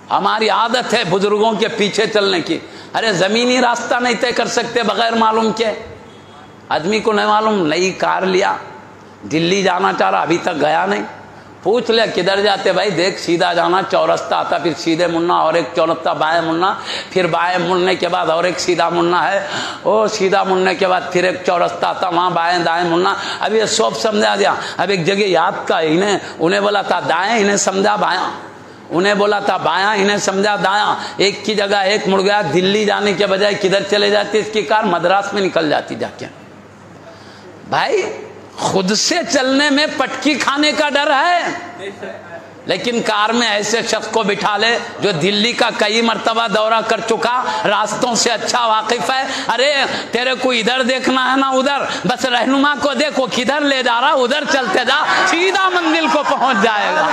ہماری عادت ہے بزرگوں کے پیچھے چلنے کی. ارے زمینی راستہ نہیں طے کر سکتے بغیر معلوم کے. آدمی کو نہیں معلوم, نئی کار لیا, دلی جانا چاہ رہا, ابھی تک گیا نہیں, پوچھ لیا کدھر جاتے بھائی, دیکھ سیدھا جانا, چورستہ آتا, پھر سیدھے مڑنا, اور ایک چورستہ بائیں مڑنا, پھر بائیں مڑنے کے بعد اور ایک سیدھا مڑنا ہے, وہ سیدھا مڑنے کے بعد پھر ایک چورستہ آتا, وہاں بائیں دائیں مڑنا. اب یہ سب سمجھا دیا. اب ایک جگہ یاد کا, انہیں بولا تھا دائیں, انہیں سمجھا بایاں, انہیں بولا تھا بایاں, انہیں سمجھا دایاں. ایک کی جگہ ایک مڑ گیا. دلی جانے کے بجائے کدھر چلے جاتی اس کی کار, مدراس میں نکل جاتی جا کے. بھائی خود سے چلنے میں پٹکی کھانے کا ڈر ہے, لیکن کار میں ایسے شخص کو بٹھا لے جو دلی کا کئی مرتبہ دورہ کر چکا, راستوں سے اچھا واقف ہے. ارے تیرے کو ادھر دیکھنا ہے نا ادھر, بس رہنما کو دیکھو کدھر لے جا رہا, ادھر چلتے جا, سیدھا منزل کو پہنچ جائے گا.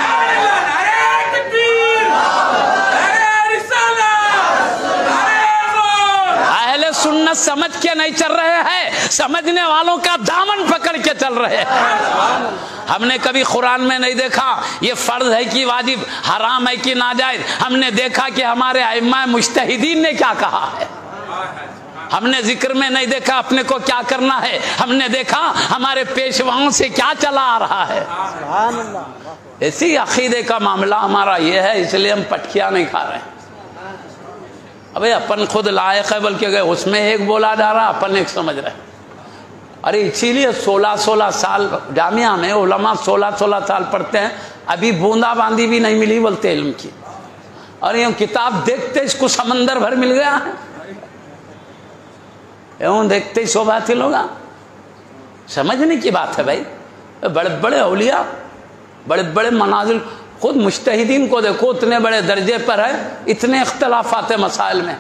اہل سنت سمجھ کے نہیں چل رہے ہیں, سمجھنے والوں کا دامن پکڑ کے چل رہے ہیں. ہم نے کبھی قرآن میں نہیں دیکھا یہ فرض ہے کہ واجب, حرام ہے کہ ناجائز. ہم نے دیکھا کہ ہمارے ائمہ مجتہدین نے کیا کہا ہے. ہم نے ذکر میں نہیں دیکھا اپنے کو کیا کرنا ہے, ہم نے دیکھا ہمارے پیشواؤں سے کیا چلا آ رہا ہے. اسی عقیدے کا معاملہ ہمارا یہ ہے, اس لیے ہم پٹکیاں نہیں کھا رہے ہیں. ابھی اپن خود لائق ہے, بلکہ گئے اس میں ایک بولا جا رہا, اپن ایک سمجھ رہے. ارے اسی لیے 16 سال جامعہ میں علماء 16 سال پڑھتے ہیں, ابھی بوندا باندی بھی نہیں ملی بولتے علم کی. اور یہ کتاب دیکھتے اس کو سمندر بھر مل گیا ہے, یوں دیکھتے ہی شوبہ تھی لوگا. سمجھنے کی بات ہے بھائی. بڑے بڑے اولیاء, بڑے بڑے منازل, خود مجتہدین کو دیکھو اتنے بڑے درجے پر ہے, اتنے اختلافات مسائل میں,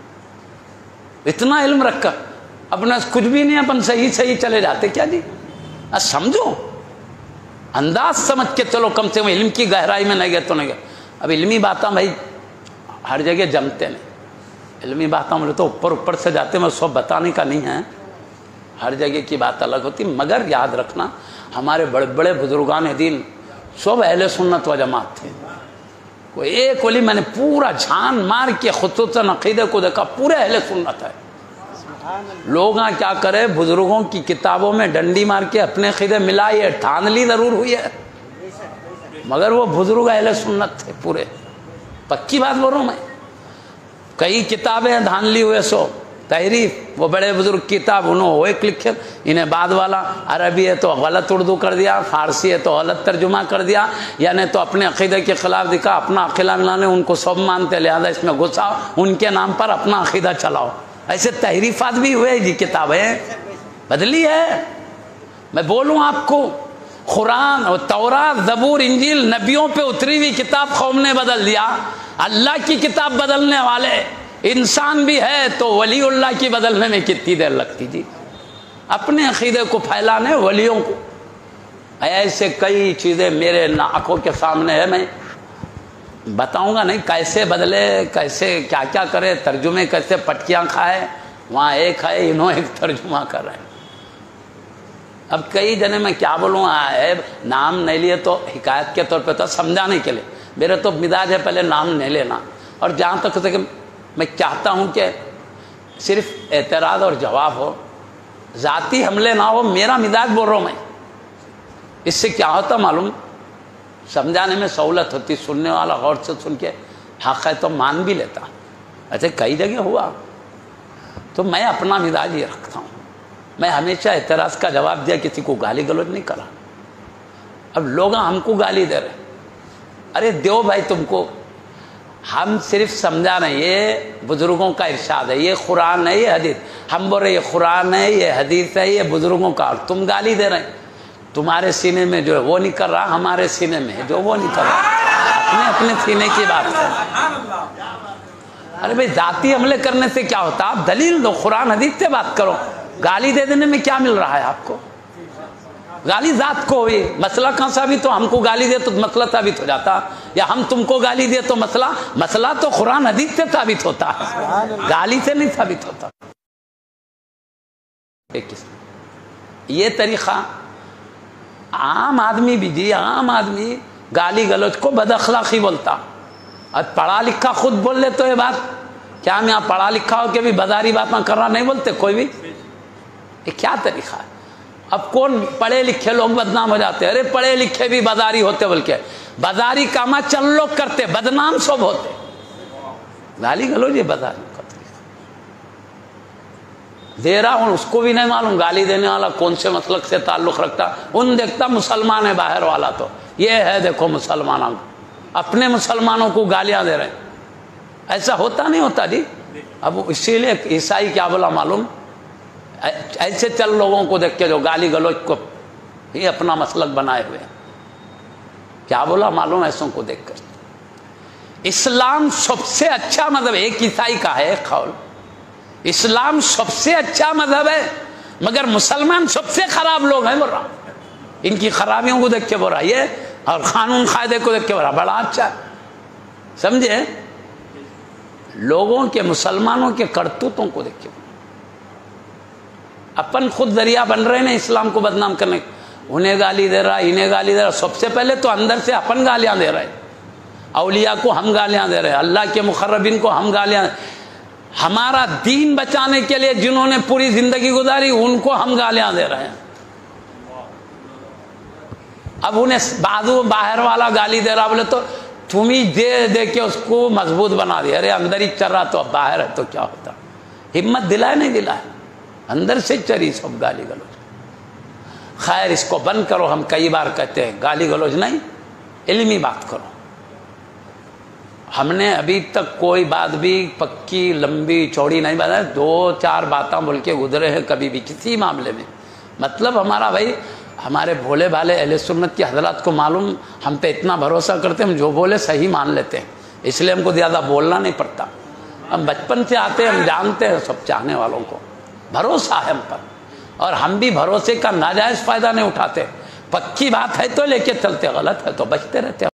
اتنا علم رکھ کر اپنا کچھ بھی نہیں, اپن صحیح چلے جاتے. کیا جی سمجھو, انداز سمجھ کے چلو, کم سے کم علم کی گہرائی میں نہیں گئے تو نہیں گئے. اب علمی باتیں بھائی ہر جگہ جمتے نہیں, علمی باتیں بولے تو اوپر سے جاتے, میں سب بتانے کا نہیں ہے, ہر جگہ کی بات الگ ہوتی. مگر یاد رکھنا ہمارے بڑے بڑے بزرگان دین سب اہل سنت و جماعت تھے. کوئی ایک ولی میں نے پورا جھان مار کے خصوصاً عقیدے کو دیکھا, پورے اہل سنت ہے. لوگ کیا کرے, بزرگوں کی کتابوں میں ڈنڈی مار کے اپنے عقیدے ملائے, ٹھان لی ضرور ہوئی ہے, مگر وہ بزرگ اہل سنت تھے پورے. پکی بات بول رہا ہوں میں. کئی کتابیں دھان لی ہوئے, سو تحریف, وہ بڑے بزرگ کتاب انہوں وہ ایک لکھے, انہیں بعد والا عربی ہے تو غلط اردو کر دیا, فارسی ہے تو غلط ترجمہ کر دیا, یعنی تو اپنے عقیدے کے خلاف دکھا. اپنا عقیدہ ملانے ان کو سب مانتے, لہذا اس میں گھساؤ, ان کے نام پر اپنا عقیدہ چلاؤ. ایسے تحریفات بھی ہوئے جی, کتابیں بدلی ہے. میں بولوں آپ کو, قرآن اور تورات زبور انجیل نبیوں پہ اتری ہوئی کتاب قوم نے بدل دیا. اللہ کی کتاب بدلنے والے انسان بھی ہے تو ولی اللہ کی بدلنے میں کتنی دیر لگتی جی. اپنے عقیدے کو پھیلانے ولیوں کو, ایسے کئی چیزیں میرے آنکھوں کے سامنے ہے, میں بتاؤں گا نہیں کیسے بدلے, کیسے کیا کیا کرے, ترجمے کیسے پٹکیاں کھائے. وہاں ایک ہے, انہوں ایک ترجمہ کر رہے ہیں. اب کئی جنے میں کیا بولوں, نام نہیں لیے تو حکایت کے طور پہ تو سمجھانے کے لیے, میرے تو مزاج ہے پہلے نام نہیں لینا. اور جہاں تک کہ میں چاہتا ہوں کہ صرف اعتراض اور جواب ہو, ذاتی حملے نہ ہو, میرا مزاج بول رہا ہوں میں. اس سے کیا ہوتا معلوم, سمجھانے میں سہولت ہوتی, سننے والا غور سے سن کے حق ہے تو مان بھی لیتا. ایسے کئی جگہ ہوا. تو میں اپنا مزاج یہ رکھتا ہوں, میں ہمیشہ اعتراض کا جواب دیا, کسی کو گالی گلوچ نہیں کرا. اب لوگ ہم کو گالی دے رہے, ارے دیو بھائی تم کو, ہم صرف سمجھا نہیں, یہ بزرگوں کا ارشاد ہے, یہ قرآن ہے, یہ حدیث. ہم بول رہے یہ قرآن ہے, یہ حدیث ہے, یہ بزرگوں کا, اور تم گالی دے رہے ہیں. تمہارے سینے میں جو ہے وہ نہیں کر رہا, ہمارے سینے میں جو وہ نہیں کر رہا. اپنے سینے کی بات ہے. ارے بھائی ذاتی حملے کرنے سے کیا ہوتا, آپ دلیل دو, قرآن حدیث سے بات کرو. گالی دے دینے میں کیا مل رہا ہے آپ کو؟ گالی ذات کو ہوئی, مسئلہ کہاں ثابت ہو, ہم کو گالی دے تو مسئلہ ثابت ہو جاتا, یا ہم تم کو گالی دے تو مسئلہ تو قرآن حدیث سے ثابت ہوتا ہے, گالی سے نہیں ثابت ہوتا. یہ طریقہ عام آدمی بھی, جی عام آدمی گالی گلوچ کو بد اخلاقی بولتا, اور پڑھا لکھا خود بول لے تو یہ بات، کیا ہم یہاں پڑھا لکھا ہو کے بھی بازاری باتیں کر رہا نہیں بولتے کوئی بھی؟ یہ کیا طریقہ ہے؟ اب کون پڑھے لکھے لوگ بدنام ہو جاتے ہیں؟ ارے پڑھے لکھے بھی بازاری ہوتے، بلکہ بازاری کاما چند لوگ کرتے، بدنام سب ہوتے. گالی گلوچ یہ بازاری کا طریقہ دے رہا ہوں، اس کو بھی نہیں معلوم گالی دینے والا کون سے مسلک سے تعلق رکھتا. ان دیکھتا مسلمان ہے باہر والا، تو یہ ہے دیکھو مسلمانوں کو، اپنے مسلمانوں کو گالیاں دے رہے ہیں. ایسا ہوتا نہیں ہوتا جی. اب اسی لیے عیسائی کیا بولا معلوم؟ ایسے چل لوگوں کو دیکھ کے جو گالی گلوچ کو یہ اپنا مسلک بنائے ہوئے ہیں، کیا بولا معلوم؟ ایسوں کو دیکھ کر اسلام سب سے اچھا مذہب، ایک عیسائی کا ہے ایک قول، اسلام سب سے اچھا مذہب ہے مگر مسلمان سب سے خراب لوگ ہیں بول رہا. ان کی خرابیوں کو دیکھ کے بول رہا یہ، اور قانون قاعدے کو دیکھ کے بول رہا بڑا اچھا. سمجھے؟ لوگوں کے مسلمانوں کے کرتوتوں کو دیکھ کے اپن خود ذریعہ بن رہے ہیں اسلام کو بدنام کرنے. انہیں گالی دے رہا، انہیں گالی دے رہا. سب سے پہلے تو اندر سے اپن گالیاں دے رہے ہیں. اولیاء کو ہم گالیاں دے رہے ہیں، اللہ کے مقربین کو ہم گالیاں، ہمارا دین بچانے کے لیے جنہوں نے پوری زندگی گزاری ان کو ہم گالیاں دے رہے ہیں. اب انہیں بازو باہر والا گالی دے رہا بولے تو تم ہی دے دے کے اس کو مضبوط بنا دیا. ارے اندر ہی چل رہا تو اب باہر ہے تو کیا ہوتا؟ ہمت دلائے نہیں دلائے؟ اندر سے چری سب گالی گلوچ. خیر اس کو بند کرو. ہم کئی بار کہتے ہیں گالی گلوچ نہیں، علمی بات کرو. ہم نے ابھی تک کوئی بات بھی پکی لمبی چوڑی نہیں بتائی، 2-4 باتیں بول کے گزرے ہیں کبھی بھی کسی معاملے میں. مطلب ہمارا بھائی، ہمارے بھولے بھالے اہل سنت کی حضرات کو معلوم، ہم پہ اتنا بھروسہ کرتے ہیں، ہم جو بولے صحیح مان لیتے ہیں، اس لیے ہم کو زیادہ بولنا نہیں پڑتا. ہم بچپن سے آتے ہیں، ہم جانتے ہیں سب چاہنے والوں کو بھروسہ ہے ہم پر، اور ہم بھی بھروسے کا ناجائز فائدہ نہیں اٹھاتے. پکی بات ہے تو لے کے چلتے، غلط ہے تو بچتے رہتے.